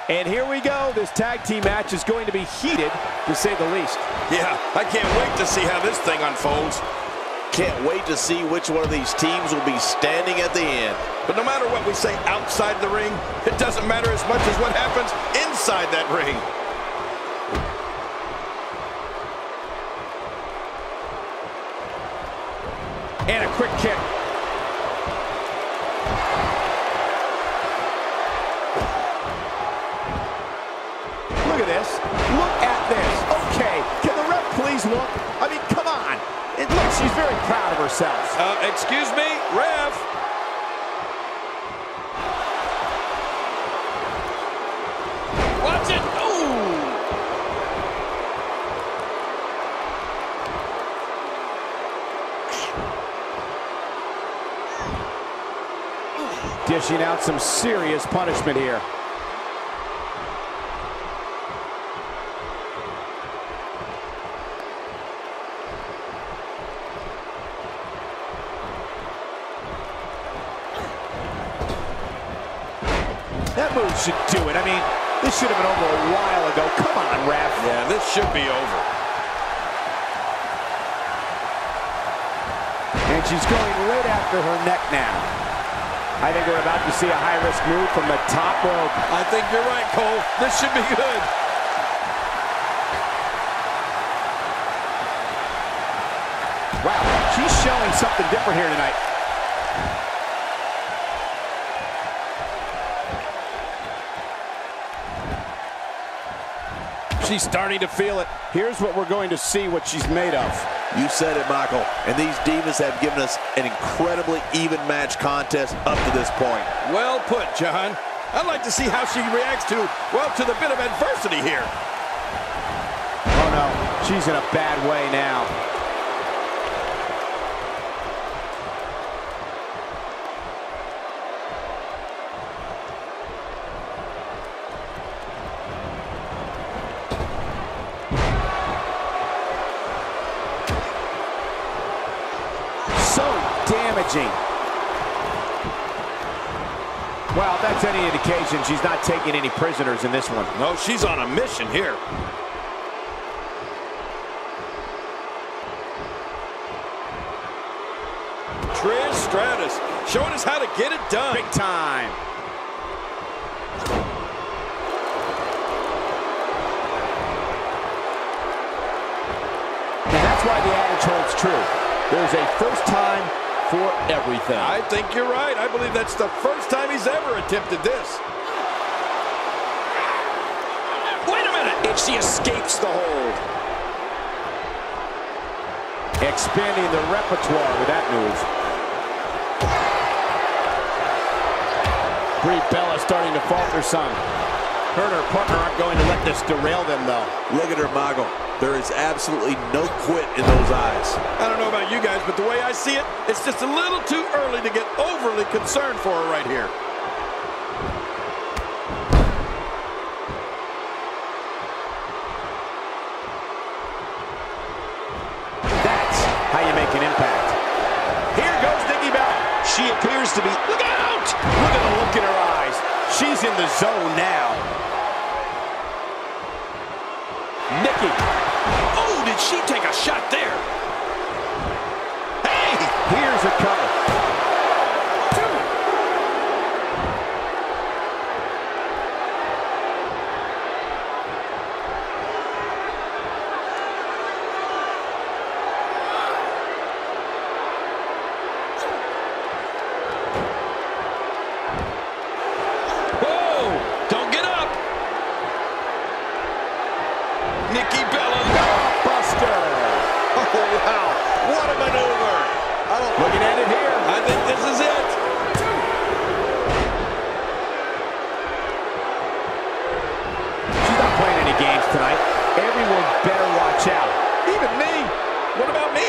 And here we go. This tag team match is going to be heated, to say the least. Yeah, I can't wait to see how this thing unfolds. Can't wait to see which one of these teams will be standing at the end. But no matter what we say outside the ring, it doesn't matter as much as what happens inside that ring. And a quick kick. Look at this. Look at this. Okay, can the ref please look? I mean, come on. It looks she's very proud of herself. Excuse me, ref. Watch it. Ooh. Dishing out some serious punishment here. That move should do it. I mean, this should have been over a while ago. Come on, ref. Yeah, this should be over. And she's going right after her neck now. I think we're about to see a high-risk move from the top rope. I think you're right, Cole. This should be good. Wow, she's showing something different here tonight. She's starting to feel it. Here's what we're going to see what she's made of. You said it, Michael. And these Divas have given us an incredibly even match contest up to this point. Well put, John. I'd like to see how she reacts to, well, to the bit of adversity here. Oh, no. She's in a bad way now. So damaging. Well, if that's any indication, she's not taking any prisoners in this one. No, she's on a mission here. Trish Stratus showing us how to get it done. Big time. And that's why the adage holds true. There's a first time for everything. I think you're right. I believe that's the first time he's ever attempted this. Wait a minute! And she escapes the hold. Expanding the repertoire with that move. Brie Bella starting to falter some. Her and her partner aren't going to let this derail them, though. Look at her, Michael. There is absolutely no quit in those eyes. I don't know about you guys, but the way I see it, it's just a little too early to get overly concerned for her right here. That's how you make an impact. Here goes Nikki Bella. She appears to be... Look out! Look at the look in her eyes. She's in the zone now. Nikki. Oh, did she take a shot there? Hey! Here's a cover. Whoa! Don't get up! Nikki Bella. Buster. Oh, wow. What a maneuver. Looking at it here. I think this is it. She's not playing any games tonight. Everyone better watch out. Even me. What about me?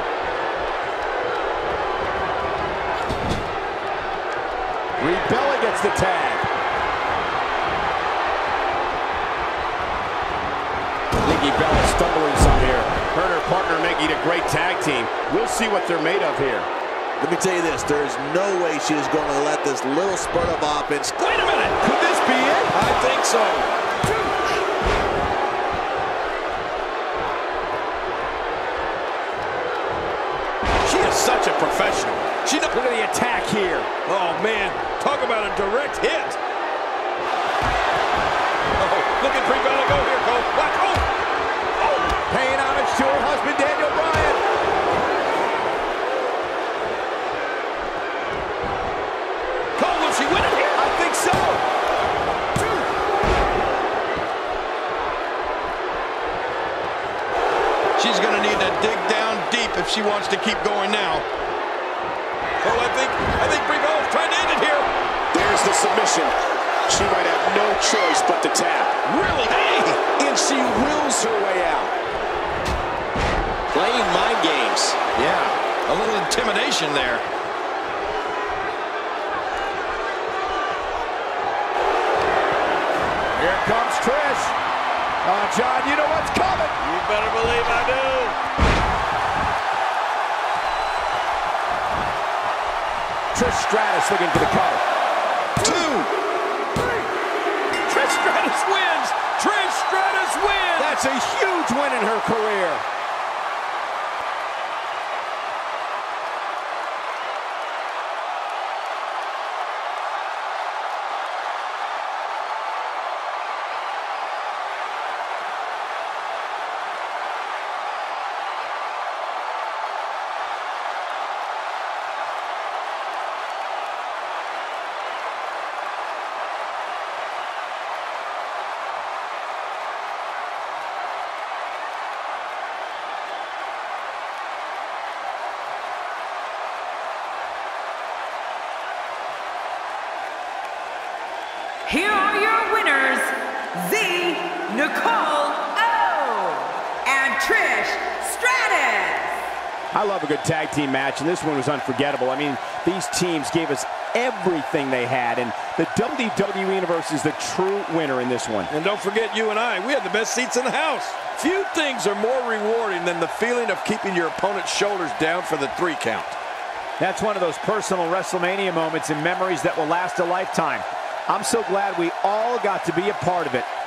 Brie Bella gets the tag. Nikki Bella stumbling some here. Her and her partner making a great tag team. We'll see what they're made of here. Let me tell you this, there is no way she is going to let this little spurt of offense. Wait a minute. Could this be it? I think so. She is such a professional. Look at the attack here. Oh, man. Talk about a direct hit. Oh, look at Brie Bella go here, Cole. Watch. Oh. Paying homage to her husband, Daniel Bryan. Cole, will she win it here? I think so. She's going to need to dig down deep if she wants to keep going now. Oh, I think Brie Bella's trying to end it here. There's the submission. She might have no choice but to tap. Really? Hey! And she wills her way out. Playing mind games. Yeah, a little intimidation there. Here comes Trish. John, you know what's coming. You better believe I do. Trish Stratus looking for the cover. 2, 3. Trish Stratus wins. Trish Stratus wins. That's a huge win in her career. Here are your winners, Nicole O. and Trish Stratus. I love a good tag team match, and this one was unforgettable. I mean, these teams gave us everything they had, and the WWE Universe is the true winner in this one. And don't forget, you and I, we had the best seats in the house. Few things are more rewarding than the feeling of keeping your opponent's shoulders down for the 3 count. That's one of those personal WrestleMania moments and memories that will last a lifetime. I'm so glad we all got to be a part of it.